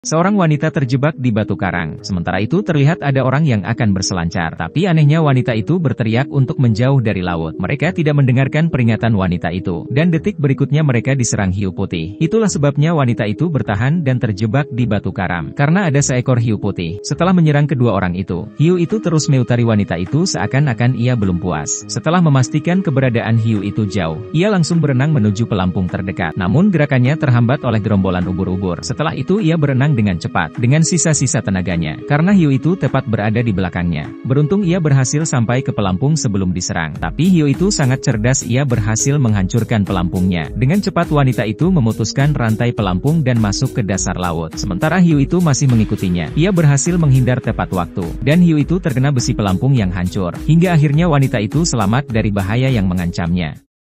Seorang wanita terjebak di batu karang. Sementara itu terlihat ada orang yang akan berselancar. Tapi anehnya wanita itu berteriak untuk menjauh dari laut. Mereka tidak mendengarkan peringatan wanita itu. Dan detik berikutnya mereka diserang hiu putih. Itulah sebabnya wanita itu bertahan dan terjebak di batu karang. Karena ada seekor hiu putih. Setelah menyerang kedua orang itu, hiu itu terus meutari wanita itu seakan-akan ia belum puas. Setelah memastikan keberadaan hiu itu jauh, ia langsung berenang menuju pelampung terdekat. Namun gerakannya terhambat oleh gerombolan ubur-ubur. Setelah itu ia berenang dengan cepat, dengan sisa-sisa tenaganya, karena hiu itu tepat berada di belakangnya. Beruntung ia berhasil sampai ke pelampung sebelum diserang. Tapi hiu itu sangat cerdas, ia berhasil menghancurkan pelampungnya. Dengan cepat wanita itu memutuskan rantai pelampung dan masuk ke dasar laut. Sementara hiu itu masih mengikutinya. Ia berhasil menghindar tepat waktu, dan hiu itu terkena besi pelampung yang hancur. Hingga akhirnya wanita itu selamat dari bahaya yang mengancamnya.